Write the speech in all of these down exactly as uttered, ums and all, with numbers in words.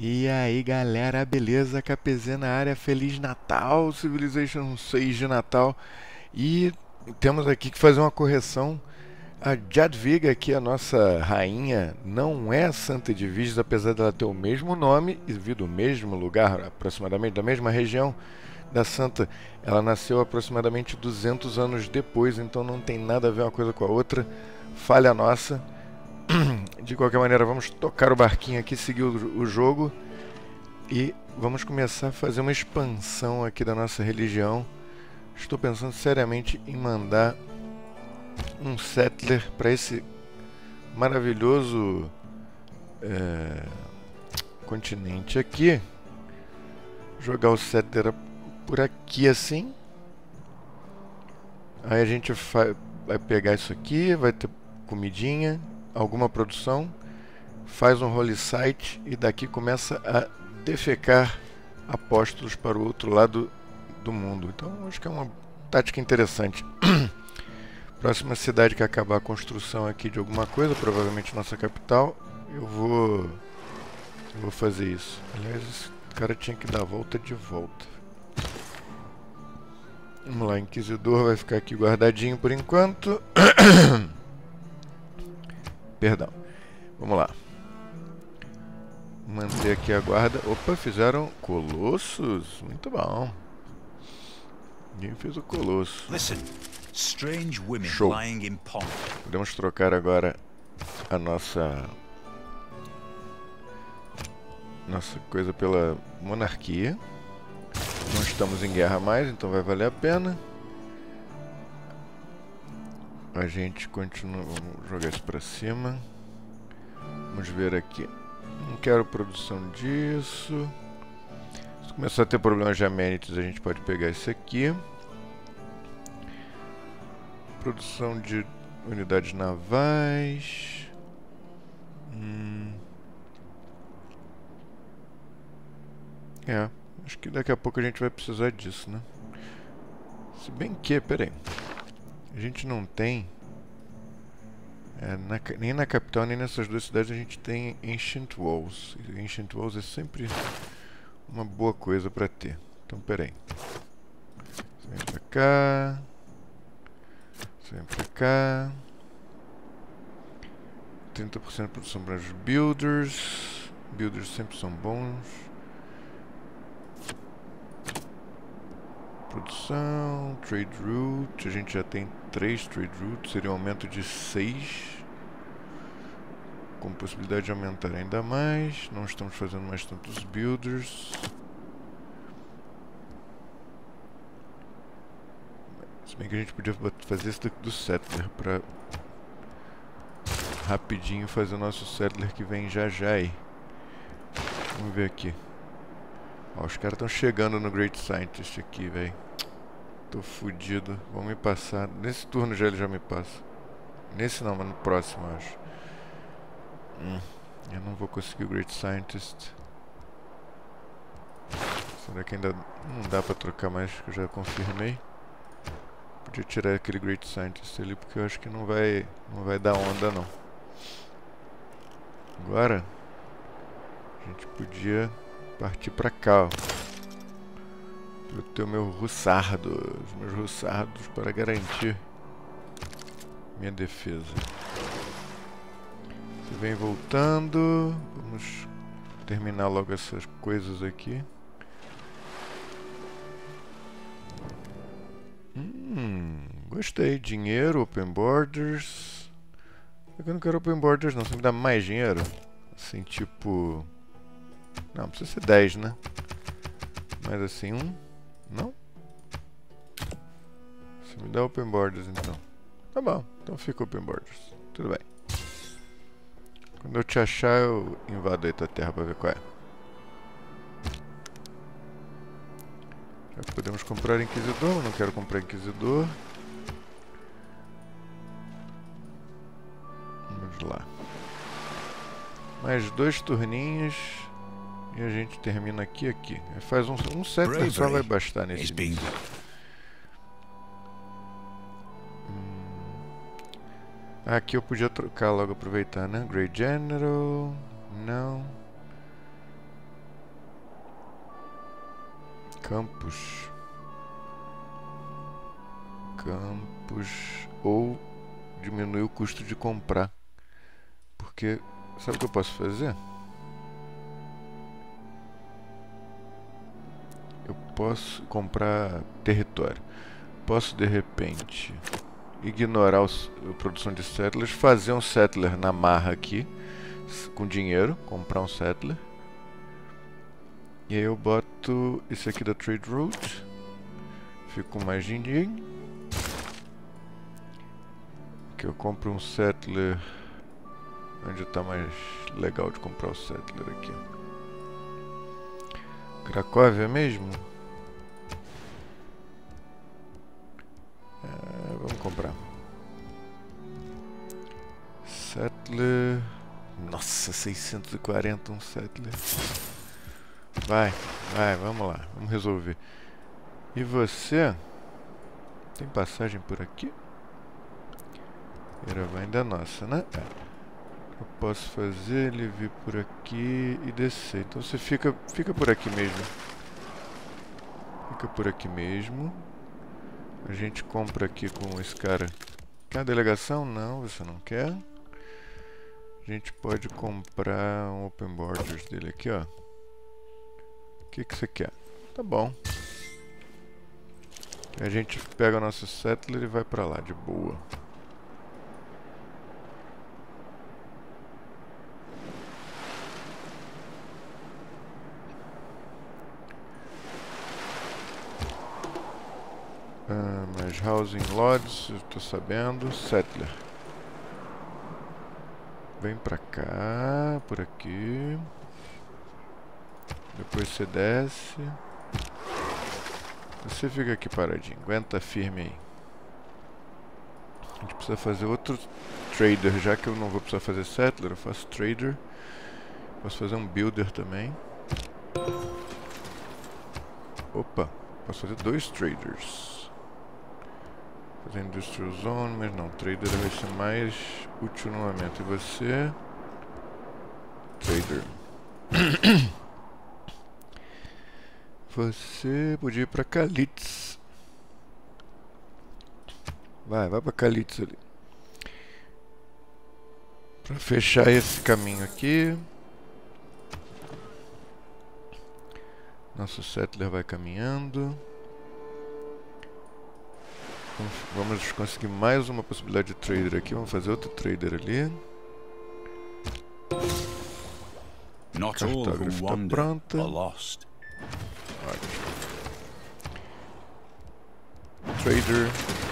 E aí galera, beleza? K P Z na área, Feliz Natal, Civilization seis de Natal. E temos aqui que fazer uma correção. A Jadwiga, que é a nossa rainha, não é Santa Edviges, apesar dela ter o mesmo nome e vir do mesmo lugar, aproximadamente da mesma região da Santa. Ela nasceu aproximadamente duzentos anos depois, então não tem nada a ver uma coisa com a outra. Falha nossa. De qualquer maneira, vamos tocar o barquinho aqui, seguir o, o jogo e vamos começar a fazer uma expansão aqui da nossa religião. Estou pensando seriamente em mandar um settler para esse maravilhoso é, continente aqui. Jogar o settler por aqui assim. Aí a gente vai pegar isso aqui, vai ter comidinha, alguma produção, faz um holy site e daqui começa a defecar apóstolos para o outro lado do mundo. Então acho que é uma tática interessante. Próxima cidade que acabar a construção aqui de alguma coisa, provavelmente nossa capital, eu vou eu vou fazer isso. Aliás, esse cara tinha que dar a volta de volta. Vamos lá, Inquisidor vai ficar aqui guardadinho por enquanto. Perdão. Vamos lá. Manter aqui a guarda. Opa, fizeram Colossos. Muito bom. Ninguém fez o Colosso. Show. Podemos trocar agora a nossa nossa coisa pela monarquia. Não estamos em guerra mais, então vai valer a pena. A gente continua. Vamos jogar isso pra cima. Vamos ver aqui. Não quero produção disso. Se começar a ter problemas de amenities, a gente pode pegar esse aqui. Produção de unidades navais. Hum. É, acho que daqui a pouco a gente vai precisar disso, né? Se bem que, peraí. A gente não tem... É, na, nem na capital, nem nessas duas cidades a gente tem Ancient Walls. E Ancient Walls é sempre uma boa coisa pra ter. Então, peraí. Você vem pra cá. Você vem pra cá. trinta por cento de produção para os builders. Builders sempre são bons. Produção, trade route, a gente já tem três trade routes, seria um aumento de seis, com possibilidade de aumentar ainda mais. Não estamos fazendo mais tantos builders. Se bem que a gente podia fazer isso do settler para rapidinho fazer o nosso settler que vem já já aí. Vamos ver aqui. Ó, os caras estão chegando no Great Scientist aqui, velho. Tô fudido. Vão me passar. Nesse turno já ele já me passa. Nesse não, mas no próximo, eu acho. Hum, eu não vou conseguir o Great Scientist. Será que ainda não dá pra trocar mais, que eu já confirmei. Podia tirar aquele Great Scientist ali, porque eu acho que não vai, não vai dar onda, não. Agora, a gente podia... partir pra cá, ó. Pra eu ter o meu russardo, os meus russardos para garantir minha defesa. Você vem voltando. Vamos terminar logo essas coisas aqui. Hum, gostei. Dinheiro, open borders. Eu não quero open borders não, você me dá mais dinheiro? Assim, tipo... Não, precisa ser dez, né? Mas assim, um... Não? Você me dá open borders, então. Tá bom, então fica open borders. Tudo bem. Quando eu te achar, eu invado aí tua terra pra ver qual é. Já podemos comprar Inquisidor, não quero comprar Inquisidor. Vamos lá. Mais dois turninhos. E a gente termina aqui aqui. Faz um, um settler só vai bastar nesse início. Hum. Aqui eu podia trocar logo, aproveitar, né? Grey General. Não. campos. Campos. Ou diminuir o custo de comprar. Porque, sabe o que eu posso fazer? Eu posso comprar território. Posso, de repente, ignorar os, a produção de settlers, fazer um settler na marra aqui, com dinheiro, comprar um settler. E aí eu boto esse aqui da Trade Route. Fico com mais dinheiro. Aqui eu compro um settler. Onde está mais legal de comprar o settler aqui? Cracóvia mesmo? É, vamos comprar. Settler. Nossa, seiscentos e quarenta um settler. Vai, vai, vamos lá, vamos resolver. E você? Tem passagem por aqui? Era ainda é nossa, né? É. Eu posso fazer ele vir por aqui e descer. Então você fica, fica por aqui mesmo. Fica por aqui mesmo. A gente compra aqui com esse cara. Quer a delegação? Não, você não quer. A gente pode comprar um Open Borders dele aqui, ó. O que que você quer? Tá bom. A gente pega o nosso settler e vai pra lá, de boa. Ah, mas Housing Lodges, eu tô sabendo. Settler. Vem pra cá, por aqui. Depois você desce. Você fica aqui paradinho, aguenta firme aí. A gente precisa fazer outro trader, já que eu não vou precisar fazer settler, eu faço trader. Posso fazer um builder também. Opa, posso fazer dois traders. Fazer Industrial Zone, mas não, trader vai ser mais útil no momento. E você? Trader. Você podia ir pra Kalitz. Vai, vai pra Kalitz ali. Pra fechar esse caminho aqui. Nosso settler vai caminhando. Vamos conseguir mais uma possibilidade de trader aqui. Vamos fazer outro trader ali. Not all who Cartógrafo tá wander pronta. are lost. Ótimo. Trader.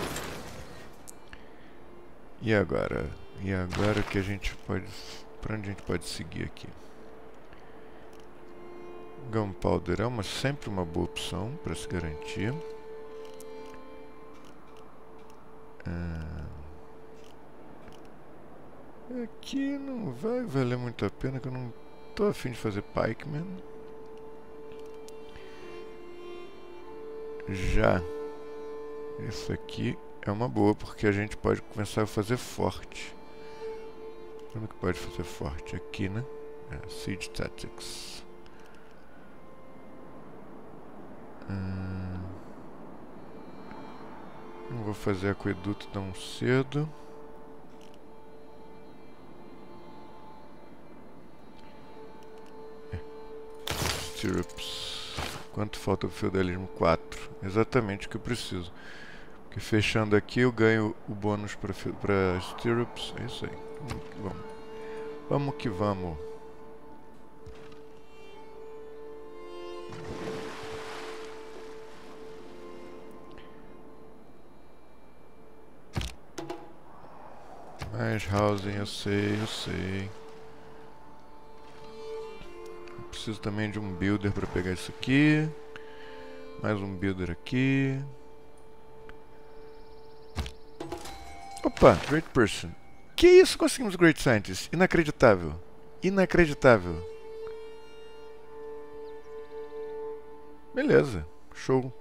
E agora? E agora que a gente pode... Pra onde a gente pode seguir aqui? Gunpowder é uma, sempre uma boa opção para se garantir. Ah, aqui não vai valer muito a pena, que eu não tô a fim de fazer pikeman. Já isso aqui é uma boa, porque a gente pode começar a fazer forte. Quando que pode fazer forte? Aqui, né? É, Siege Tactics. Hum, não vou fazer aqueduto tão cedo. É. Stirrups. Quanto falta o feudalismo? quatro. Exatamente o que eu preciso. Porque fechando aqui eu ganho o bônus para Stirrups. É isso aí. Vamos. Vamos que vamos. Mais housing, eu sei, eu sei. Eu preciso também de um builder para pegar isso aqui. Mais um builder aqui. Opa, Great Person. Que isso? Conseguimos Great Scientist. Inacreditável. Inacreditável. Beleza. Show.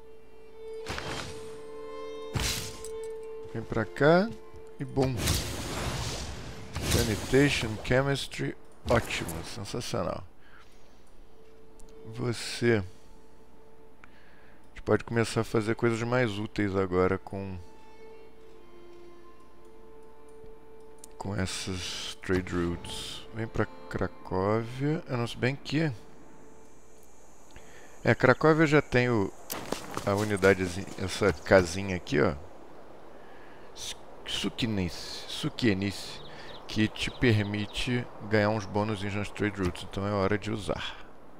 Vem pra cá. E bom. Sanitation, Chemistry. Ótimo. Sensacional. Você... gente pode começar a fazer coisas mais úteis agora com com essas trade routes. Vem pra Cracóvia. Eu não sei bem que é, Cracóvia já tem o, a unidadezinha, essa casinha aqui, ó. Sukienice, Sukienice, que te permite ganhar uns bônus nas trade routes, então é hora de usar.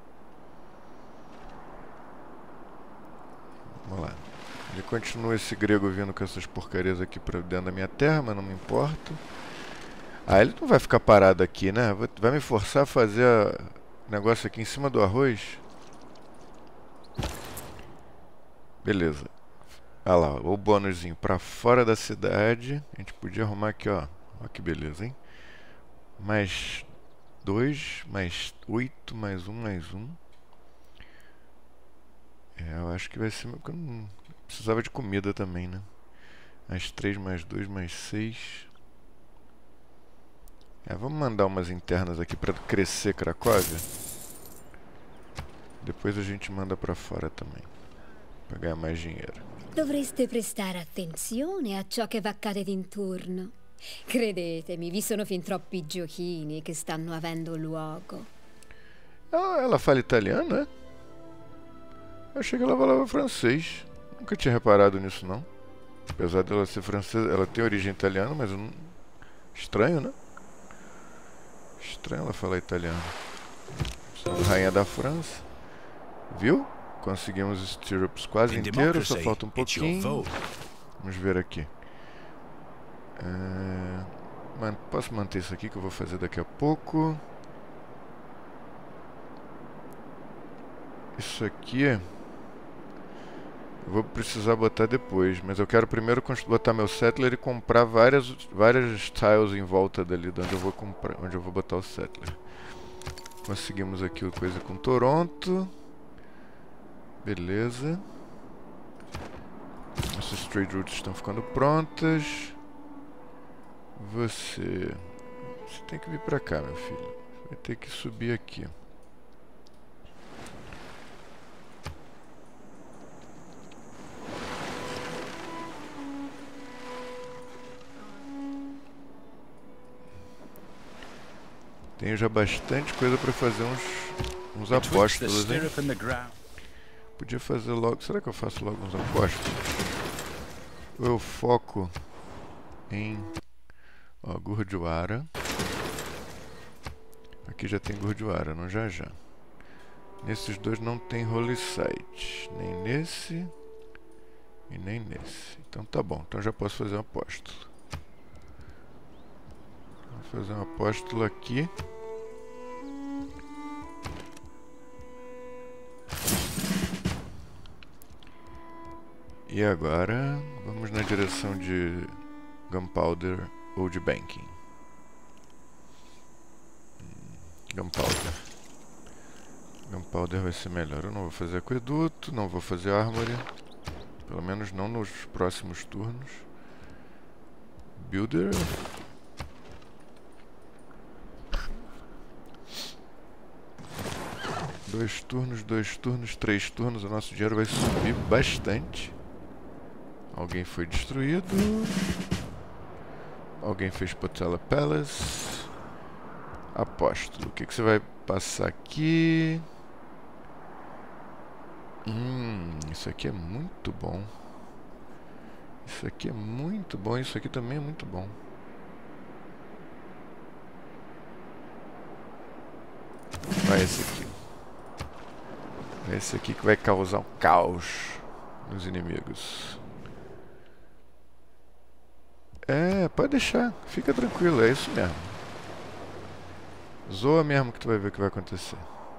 Vamos lá. Ele continua esse grego vindo com essas porcarias aqui pra dentro da minha terra, mas não me importa. Ah, ele não vai ficar parado aqui, né? Vai me forçar a fazer o negócio aqui em cima do arroz? Beleza. Olha lá, o bônusinho pra fora da cidade. A gente podia arrumar aqui, ó. Olha que beleza, hein? Mais dois, mais oito, mais um, mais um. É, eu acho que vai ser... Porque eu não precisava de comida também, né? Mais três, mais dois, mais seis. É, vamos mandar umas internas aqui para crescer Cracóvia. Depois a gente manda para fora também, para ganhar mais dinheiro. Dovreste prestare attenzione a ciò che va accade d'intorno. Credetemi, vi sono fin troppi giochini che stanno avendo luogo. Ah, ela fala italiano, é? Eu achei que ela falava francês. Nunca tinha reparado nisso, não. Apesar dela ser francesa, ela tem origem italiana, mas eu não... estranho, né? Estranho ela falar italiano. Rainha da França. Viu? Conseguimos os stirrups quase inteiros, só falta um pouquinho. Vamos ver aqui. É... Man, posso manter isso aqui que eu vou fazer daqui a pouco. Isso aqui eu vou precisar botar depois, mas eu quero primeiro botar meu settler e comprar várias, várias tiles em volta dali de onde eu vou comprar, onde eu vou botar o settler. Conseguimos aqui o coisa com Toronto. Beleza. Essas trade routes estão ficando prontas. Você... Você tem que vir pra cá, meu filho. Vai ter que subir aqui. Tenho já bastante coisa pra fazer uns, uns apóstolos, hein? Podia fazer logo... Será que eu faço logo uns apóstolos? Ou eu foco em... Ó, Gurdwara. Aqui já tem Gurdwara, não já já. Nesses dois não tem Holy Site. Nem nesse e nem nesse. Então tá bom, então já posso fazer um apóstolo. Vou fazer um apóstolo aqui. E agora vamos na direção de Gunpowder ou de Banking. Gunpowder. Gunpowder vai ser melhor. Eu não vou fazer aqueduto, não vou fazer Armory. Pelo menos não nos próximos turnos. Builder. Dois turnos, dois turnos, três turnos. O nosso dinheiro vai subir bastante. Alguém foi destruído. Alguém fez Potala Palace. Apóstolo. O que, que você vai passar aqui? Hum, isso aqui é muito bom. Isso aqui é muito bom. Isso aqui também é muito bom. Vai esse aqui. Vai esse aqui que vai causar um caos nos inimigos. É, pode deixar. Fica tranquilo, é isso mesmo. Zoa mesmo que tu vai ver o que vai acontecer.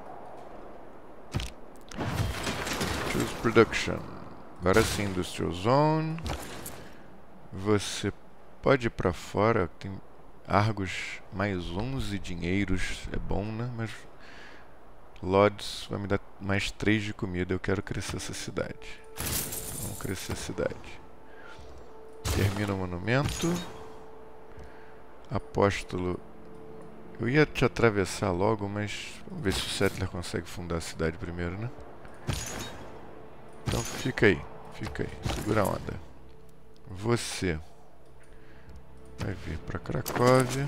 Choose Production. Agora sim, Industrial Zone. Você pode ir pra fora. Tem Argos mais onze dinheiros. É bom, né? Mas Lodz vai me dar mais três de comida. Eu quero crescer essa cidade. Então, vamos crescer a cidade. Termina o monumento. Apóstolo. Eu ia te atravessar logo, mas vamos ver se o Settler consegue fundar a cidade primeiro, né? Então fica aí, fica aí, segura a onda. Você vai vir para Cracóvia.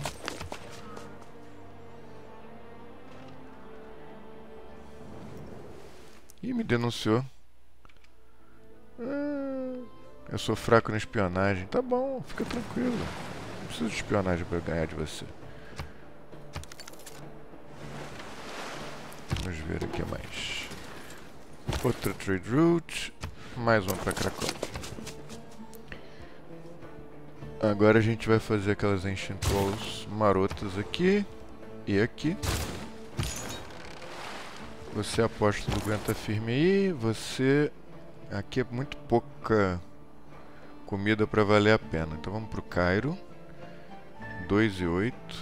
Ih, me denunciou. Ah, eu sou fraco na espionagem. Tá bom, fica tranquilo. Não preciso de espionagem para ganhar de você. Vamos ver aqui mais. Outra trade route. Mais uma para Cracóvia. Agora a gente vai fazer aquelas Ancient Walls marotas aqui e aqui. Você apóstolo aguenta firme aí. Você... Aqui é muito pouca comida para valer a pena. Então vamos pro Cairo. dois e oito.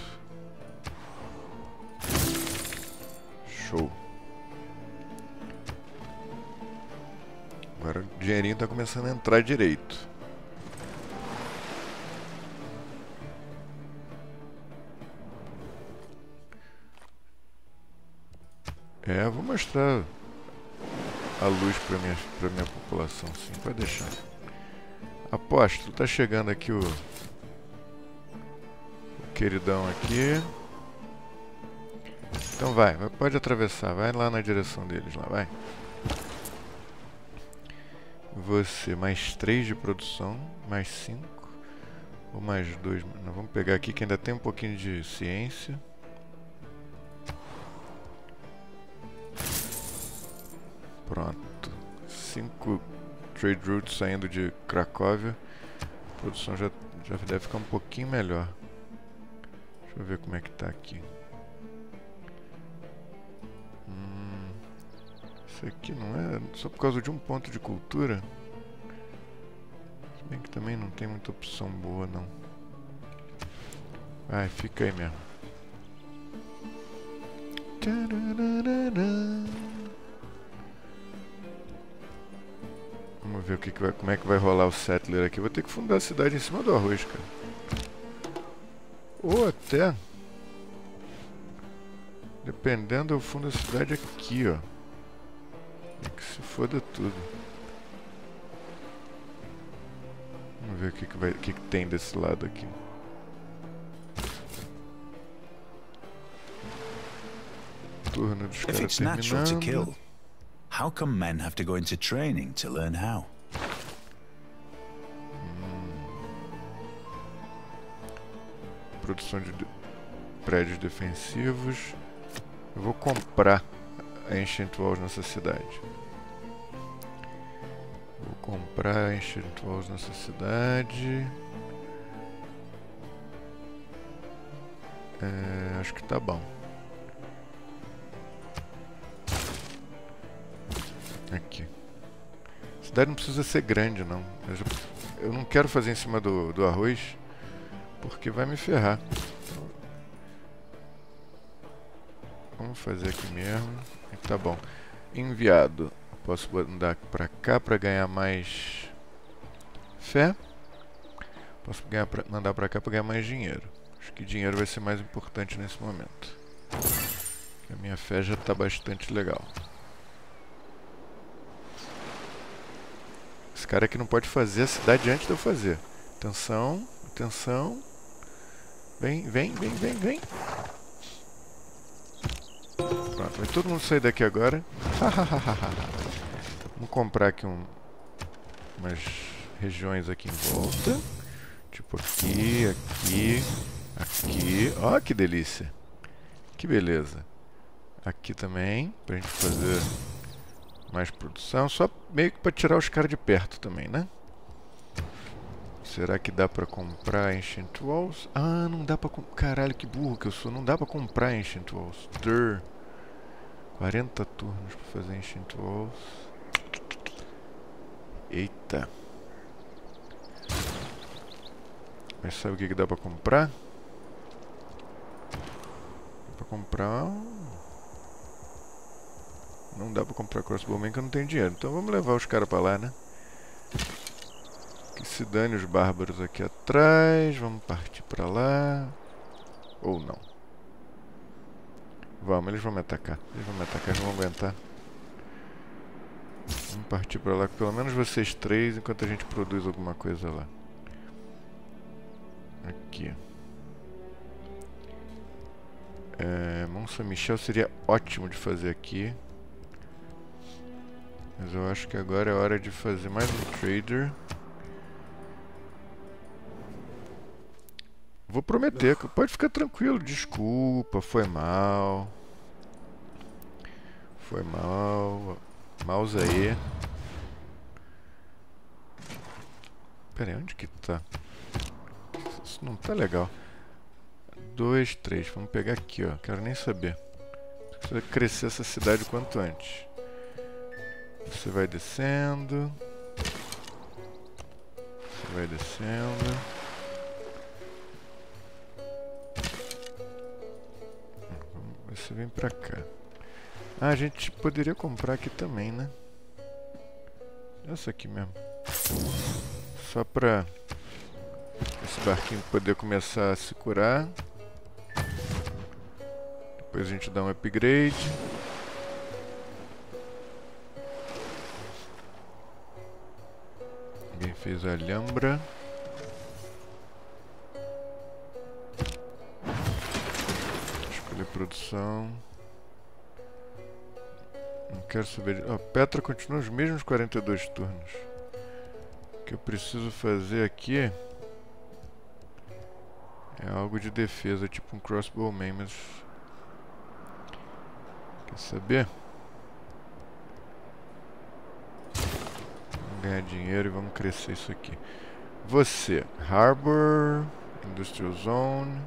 Show. Agora o dinheirinho tá começando a entrar direito. É, vou mostrar a luz para minha, para minha população, sim, pode deixar. Apóstolo, tá chegando aqui o, o queridão aqui. Então vai, vai, pode atravessar, vai lá na direção deles, lá, vai. Você, mais três de produção, mais cinco, ou mais dois, nós vamos pegar aqui que ainda tem um pouquinho de ciência. Pronto. cinco trade routes saindo de Cracóvia. A produção já, já deve ficar um pouquinho melhor. Deixa eu ver como é que tá aqui. Hum, isso aqui não é só por causa de um ponto de cultura. Se bem que também não tem muita opção boa, não. Vai, fica aí mesmo. Vamos ver o que que vai, como é que vai rolar o settler aqui. Vou ter que fundar a cidade em cima do arroz, cara. Ou até... Dependendo, eu fundo a cidade aqui, ó. É que se foda tudo. Vamos ver o que que, vai, o que que tem desse lado aqui. Turno dos caras terminando. How come men have to go into training to learn how? Hum. Produção de, de prédios defensivos. Eu vou comprar a Ancient Walls nessa cidade. Vou comprar a Ancient Walls nessa cidade. É, acho que tá bom. Aqui. A cidade não precisa ser grande, não. Eu, já, eu não quero fazer em cima do, do arroz, porque vai me ferrar. Vamos fazer aqui mesmo. Tá bom. Enviado. Posso mandar pra cá para ganhar mais fé. Posso ganhar pra, mandar pra cá para ganhar mais dinheiro. Acho que dinheiro vai ser mais importante nesse momento. A minha fé já tá bastante legal. Esse cara aqui não pode fazer a cidade antes de eu fazer. Atenção, atenção. Vem, vem, vem, vem, vem. Pronto, vai todo mundo sair daqui agora. Vamos comprar aqui um, umas regiões aqui em volta. Tipo aqui, aqui, aqui. Ó, que delícia. Que beleza. Aqui também, pra gente fazer... mais produção, só meio que para tirar os caras de perto também, né? Será que dá pra comprar Ancient Walls? Ah, não dá pra comprar. Caralho, que burro que eu sou. Não dá pra comprar Ancient Walls. Dur. quarenta turnos pra fazer Ancient Walls. Eita. Mas sabe o que, que dá pra comprar? Dá pra comprar... Não dá pra comprar crossbowman que eu não tenho dinheiro. Então vamos levar os caras pra lá, né? Que se dane os bárbaros aqui atrás. Vamos partir pra lá. Ou não. Vamos, eles vão me atacar. Eles vão me atacar, não vão aguentar. Vamos partir pra lá com pelo menos vocês três, enquanto a gente produz alguma coisa lá. Aqui. É, Mont Saint-Michel seria ótimo de fazer aqui. Mas eu acho que agora é hora de fazer mais um trader. Vou prometer, pode ficar tranquilo. Desculpa, foi mal. Foi mal. Mouse aí. Pera aí, onde que tá? Isso não tá legal. Dois, três. Vamos pegar aqui, ó. Quero nem saber. Precisa crescer essa cidade o quanto antes. Você vai descendo. Você vai descendo. Você vem pra cá. Ah, a gente poderia comprar aqui também, né? Essa aqui mesmo. Só pra esse barquinho poder começar a se curar. Depois a gente dá um upgrade. Alguém fez a Alhambra. Escolher produção. Não quero saber de... Oh, Petra continua os mesmos quarenta e dois turnos. O que eu preciso fazer aqui é algo de defesa, tipo um crossbowman, mas... Quer saber? Vamos ganhar dinheiro e vamos crescer isso aqui. Você, Harbor, Industrial Zone...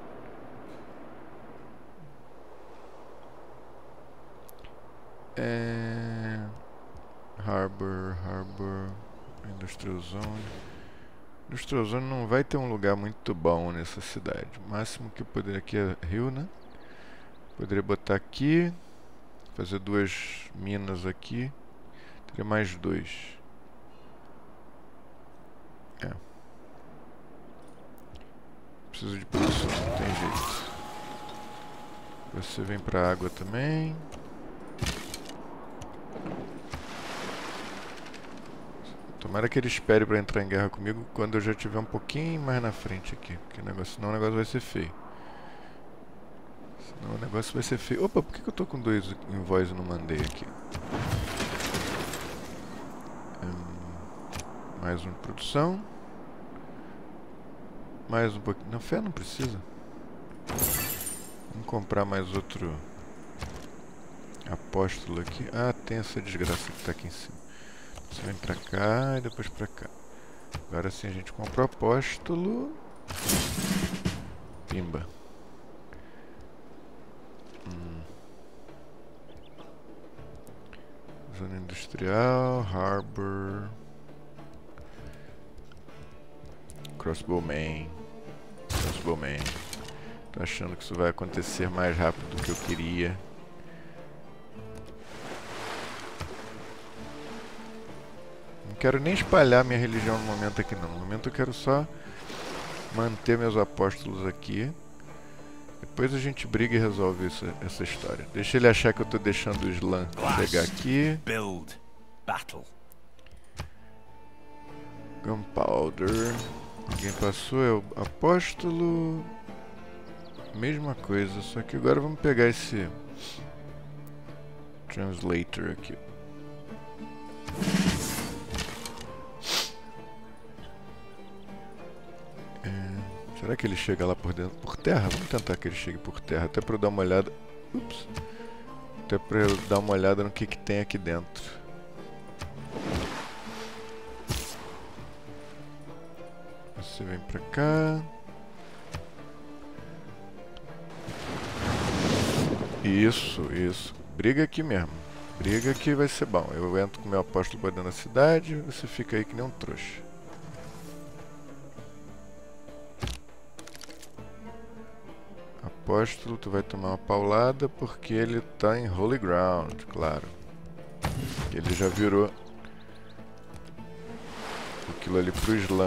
É... Harbor, Harbor, Industrial Zone. Industrial Zone não vai ter um lugar muito bom nessa cidade. O máximo que eu poderia aqui é rio, né? Poderia botar aqui, fazer duas minas aqui. Teria mais dois. É. Preciso de produção, não tem jeito. Você vem pra água também. Tomara que ele espere pra entrar em guerra comigo quando eu já estiver um pouquinho mais na frente aqui. Porque o negócio, senão o negócio vai ser feio. Senão o negócio vai ser feio. Opa, por que, que eu tô com dois invoices e não mandei aqui? Hum, mais uma produção. Mais um pouquinho. Não, fé não precisa. Vamos comprar mais outro apóstolo aqui. Ah, tem essa desgraça que tá aqui em cima. Você vem pra cá e depois pra cá. Agora sim a gente compra o apóstolo. Pimba. Hum. Zona industrial, harbor. Crossbowman. Crossbowman. Tô achando que isso vai acontecer mais rápido do que eu queria. Não quero nem espalhar minha religião no momento aqui não. No momento eu quero só manter meus apóstolos aqui. Depois a gente briga e resolve essa, essa história. Deixa ele achar que eu tô deixando o Slan chegar aqui. Build. Battle. Gunpowder. Alguém passou, é o apóstolo. Mesma coisa, só que agora vamos pegar esse translator aqui. Será que ele chega lá por dentro? Por terra? Vamos tentar que ele chegue por terra. Até pra eu dar uma olhada... Ups! Até pra eu dar uma olhada no que que tem aqui dentro. Você vem pra cá. Isso, isso. Briga aqui mesmo. Briga aqui vai ser bom. Eu entro com meu apóstolo pra dentro da cidade. Você fica aí que nem um trouxa. Apóstolo, tu vai tomar uma paulada porque ele tá em Holy Ground, claro. Ele já virou aquilo ali pro Slan.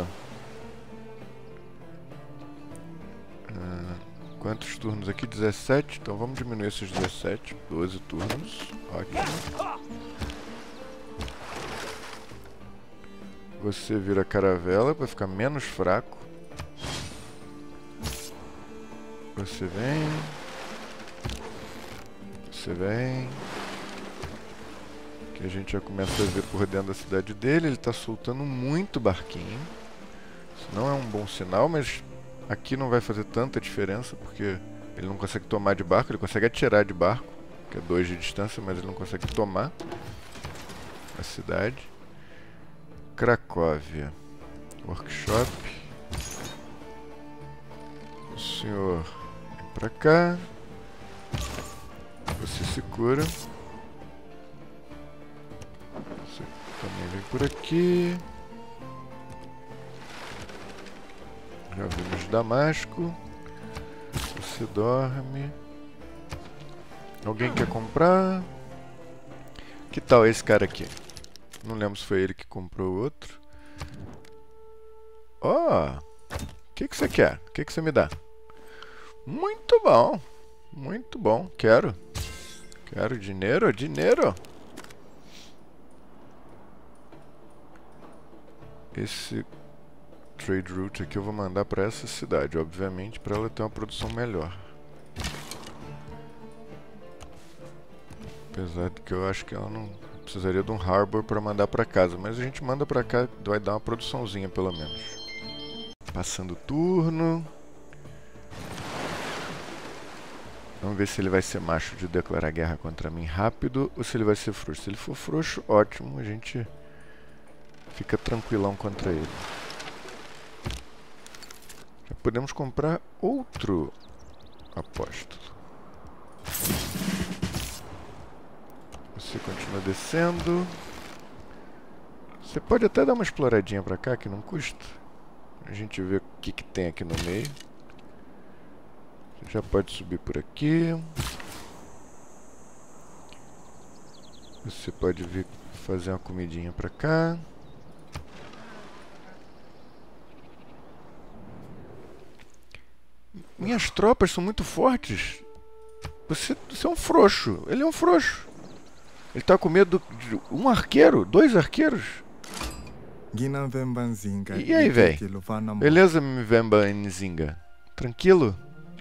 Ah, quantos turnos aqui? dezessete? Então vamos diminuir esses dezessete. doze turnos. Ótimo. Você vira caravela para ficar menos fraco. Você vem. Você vem. Que a gente já começa a ver por dentro da cidade dele. Ele está soltando muito barquinho. Isso não é um bom sinal, mas aqui não vai fazer tanta diferença, porque ele não consegue tomar de barco. Ele consegue atirar de barco, que é dois de distância, mas ele não consegue tomar a cidade. Cracóvia. Workshop. O senhor vem pra cá. Você se cura. Você também vem por aqui. Já vimos Damasco. Você dorme. Alguém quer comprar? Que tal esse cara aqui? Não lembro se foi ele que comprou o outro. Ó! Oh, o que que você quer? O que que você me dá? Muito bom! Muito bom. Quero. Quero dinheiro, dinheiro. Esse trade route aqui eu vou mandar para essa cidade, obviamente, para ela ter uma produção melhor. Apesar de que eu acho que ela não precisaria de um harbor para mandar para casa, mas a gente manda para cá, vai dar uma produçãozinha pelo menos. Passando o turno. Vamos ver se ele vai ser macho de declarar guerra contra mim rápido ou se ele vai ser frouxo. Se ele for frouxo, ótimo, a gente fica tranquilão contra ele. Já podemos comprar outro apóstolo. Você continua descendo. Você pode até dar uma exploradinha pra cá, que não custa. A gente vê o que, que tem aqui no meio. Você já pode subir por aqui. Você pode vir fazer uma comidinha pra cá. Minhas tropas são muito fortes. Você, você é um frouxo. Ele é um frouxo. Ele tá com medo de um arqueiro, dois arqueiros. E aí, velho? Beleza, Mvemba Nzinga? Tranquilo?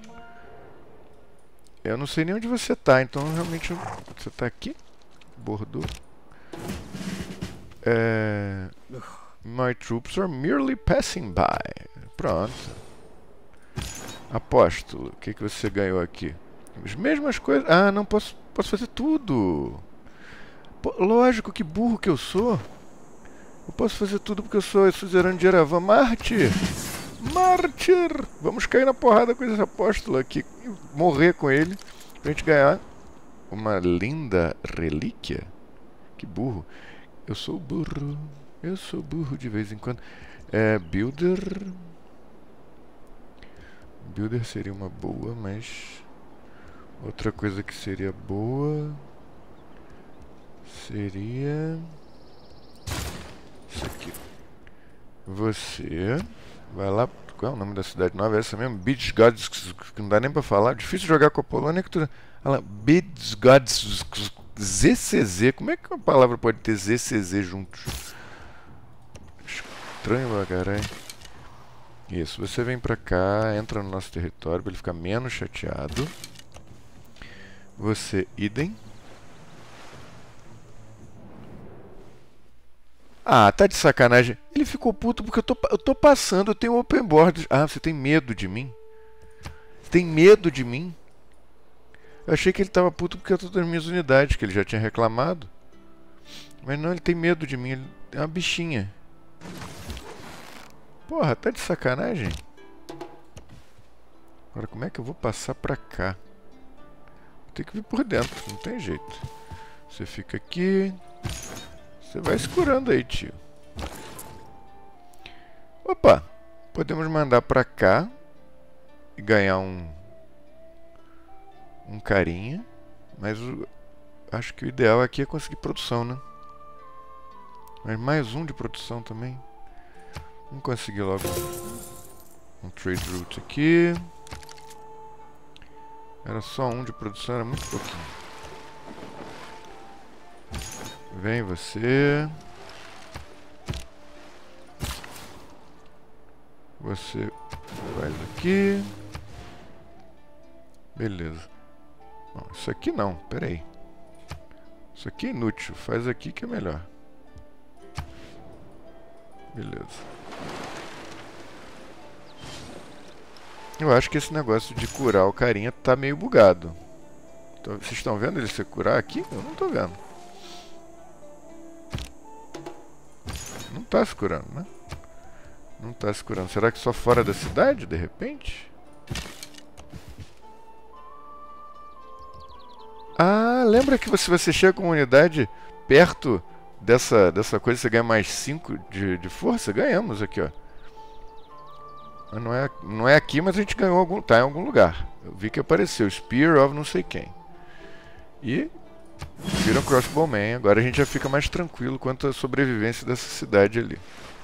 Eu não sei nem onde você tá, então realmente... Você tá aqui? Bordeaux. É... My troops are merely passing by. Pronto. Apóstolo, o que, que você ganhou aqui? As mesmas coisas... Ah, não posso, posso fazer tudo. Pô, lógico, que burro que eu sou. Eu posso fazer tudo porque eu sou suzerano de Eravan. Mártir! Mártir! Vamos cair na porrada com esse apóstolo aqui e morrer com ele pra gente ganhar uma linda relíquia. Que burro. Eu sou burro. Eu sou burro de vez em quando. É, Builder... Builder seria uma boa, mas... Outra coisa que seria boa... Seria... Isso aqui. Você... Vai lá... Qual é o nome da cidade nova? É essa mesmo? Bidgods... Que não dá nem pra falar. Difícil jogar com a Polônia que tu... Olha lá. Bidgods... Z C Z. Como é que uma palavra pode ter Z C Z juntos? Estranho pra caralho. Isso, você vem pra cá, entra no nosso território pra ele ficar menos chateado. Você, idem. Ah, tá de sacanagem. Ele ficou puto porque eu tô, eu tô passando, eu tenho open board. Ah, você tem medo de mim? Você tem medo de mim? Eu achei que ele tava puto porque eu tô das minhas unidades, que ele já tinha reclamado. Mas não, ele tem medo de mim, ele é uma bichinha. Porra, tá de sacanagem? Agora como é que eu vou passar pra cá? Vou ter que vir por dentro, não tem jeito. Você fica aqui. Você vai se curando aí, tio. Opa! Podemos mandar pra cá e ganhar um um carinha. Mas o, acho que o ideal aqui é conseguir produção, né? Mas mais um de produção também. Vamos conseguir logo um trade route aqui. Era só um de produção, era muito pouquinho. Vem você. Você faz aqui. Beleza. Não, isso aqui não, pera aí. Isso aqui é inútil, faz aqui que é melhor. Beleza. Eu acho que esse negócio de curar o carinha tá meio bugado. Então, vocês estão vendo ele se curar aqui? Eu não tô vendo. Não tá se curando, né? Não tá se curando. Será que só fora da cidade, de repente? Ah, lembra que se você chega com uma unidade perto dessa, dessa coisa, você ganha mais cinco de, de força? Ganhamos aqui, ó. Não é, não é aqui, mas a gente ganhou algum, tá em algum lugar. Eu vi que apareceu Spear of não sei quem. E viram Crossbowman. Agora a gente já fica mais tranquilo quanto à sobrevivência dessa cidade ali.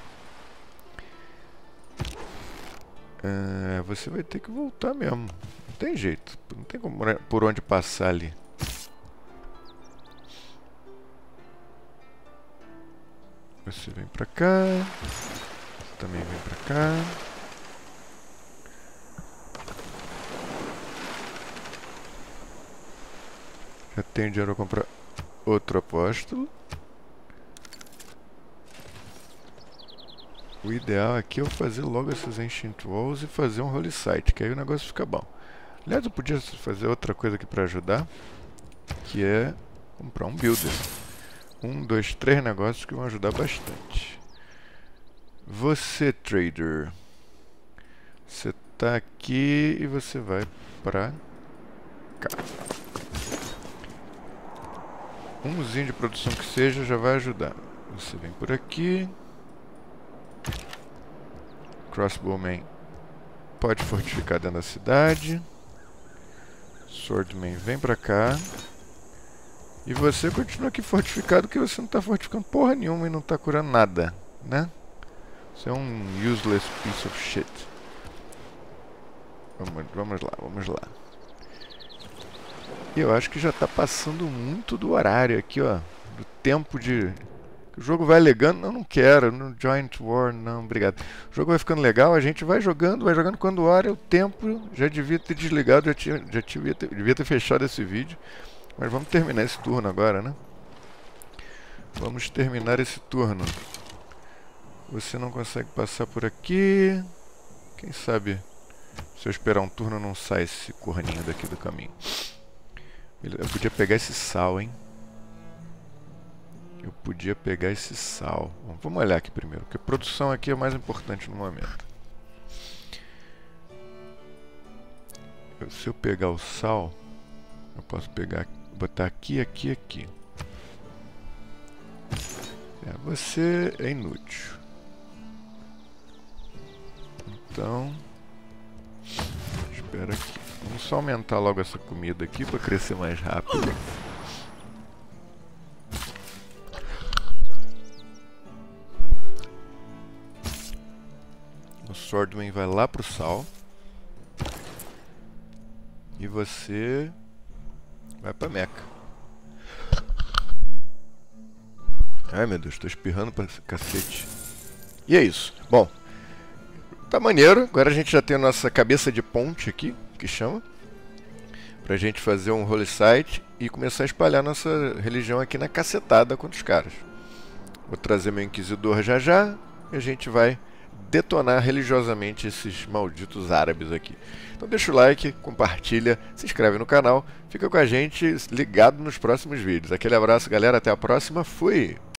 Ah, você vai ter que voltar mesmo. Não tem jeito. Não tem como, por onde passar ali. Você vem pra cá. Você também vem pra cá. Já tenho dinheiro para comprar outro apóstolo. O ideal aqui é eu fazer logo essas Ancient Walls e fazer um Holy Site, que aí o negócio fica bom. Aliás, eu podia fazer outra coisa aqui para ajudar, que é comprar um Builder. Um, dois, três negócios que vão ajudar bastante. Você, Trader. Você tá aqui e você vai pra cá. Umzinho de produção que seja já vai ajudar. Você vem por aqui. Crossbowman pode fortificar dentro da cidade. Swordman vem pra cá. E você continua aqui fortificado, que você não tá fortificando porra nenhuma e não tá curando nada, né? Você é um useless piece of shit. Vamos, vamos lá, vamos lá. E eu acho que já tá passando muito do horário aqui, ó. Do tempo de... O jogo vai legando. Eu não quero, no Joint War, não, obrigado. O jogo vai ficando legal, a gente vai jogando, vai jogando quando hora, o tempo. Já devia ter desligado, já, tinha, já devia, ter, devia ter fechado esse vídeo. Mas vamos terminar esse turno agora, né? Vamos terminar esse turno. Você não consegue passar por aqui. Quem sabe, se eu esperar um turno, não sai esse corninho daqui do caminho. Eu podia pegar esse sal, hein? Eu podia pegar esse sal. Bom, vamos olhar aqui primeiro, porque a produção aqui é o mais importante no momento. Eu, se eu pegar o sal, eu posso pegar, botar aqui, aqui, aqui. É, você é inútil. Então, espera aqui. Vamos só aumentar logo essa comida aqui para crescer mais rápido. O Swordman vai lá pro sal. E você vai pra Meca. Ai meu Deus, tô espirrando pra cacete. E é isso. Bom, tá maneiro. Agora a gente já tem a nossa cabeça de ponte aqui, que chama, pra gente fazer um Holy Site e começar a espalhar nossa religião aqui na cacetada contra os caras. Vou trazer meu Inquisidor já já e a gente vai detonar religiosamente esses malditos árabes aqui. Então deixa o like, compartilha, se inscreve no canal, fica com a gente ligado nos próximos vídeos. Aquele abraço, galera, até a próxima, fui!